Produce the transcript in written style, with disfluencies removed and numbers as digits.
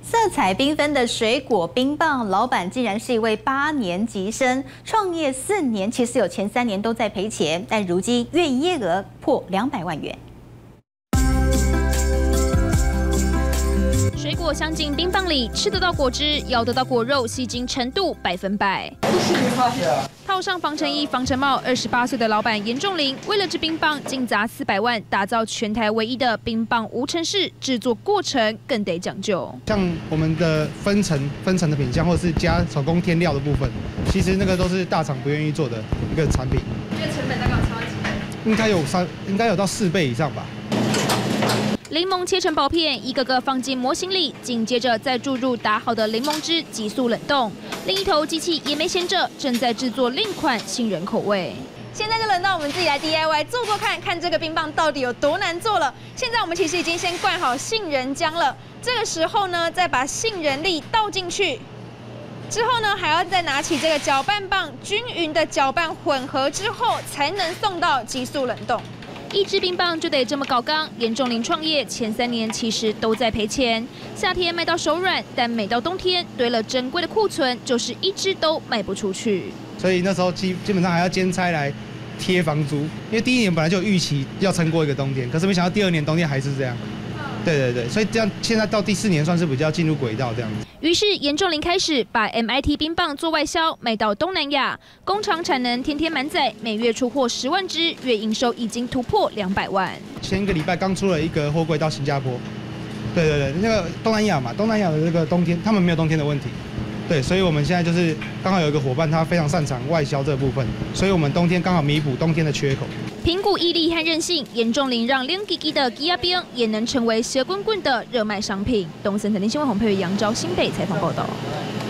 色彩缤纷的水果冰棒，老板竟然是一位8年级生，创业4年，其实有前3年都在赔钱，但如今月营业额破200万元。 水果镶进冰棒里，吃得到果汁，咬得到果肉，吸睛程度100%。套上防尘衣、防尘帽，28岁的老板严仲林，为了这冰棒，竟砸400万，打造全台唯一的冰棒无尘室，制作过程更得讲究。 像我们的分层的品项，或者是加手工添料的部分，其实那个都是大厂不愿意做的一个产品。 这个成本大概有超几倍？ 应该有到4倍以上吧。 柠檬切成薄片，一个个放进模型里，紧接着再注入打好的柠檬汁，急速冷冻。另一头机器也没闲着，正在制作另款杏仁口味。现在就轮到我们自己来 DIY 做做看，看这个冰棒到底有多难做了。现在我们其实已经先灌好杏仁浆了，这个时候呢，再把杏仁粒倒进去，之后呢，还要再拿起这个搅拌棒，均匀的搅拌混合之后，才能送到急速冷冻。 一支冰棒就得这么搞刚。严仲林创业前3年其实都在赔钱，夏天卖到手软，但每到冬天堆了珍贵的库存，就是一支都卖不出去。 所以那时候基本上还要兼差来贴房租，因为第1年本来就有预期要撑过一个冬天，可是没想到第2年冬天还是这样。 对，所以这样现在到第4年算是比较进入轨道这样子。于是严仲林开始把 MIT 冰棒做外销，卖到东南亚，工厂产能天天满载，每月出货10万支，月营收已经突破200万。 前1个礼拜刚出了一个货柜到新加坡，对，那个东南亚嘛，东南亚的这个冬天他们没有冬天的问题。 对，所以我们现在就是刚好有一个伙伴，他非常擅长外销这部分，所以我们冬天刚好弥补冬天的缺口。凭股毅力和韧性，严仲林让亮吉吉的吉亚冰也能成为蛇滚滚的热卖商品。东森财经新闻洪佩瑜、杨昭新北采访报道。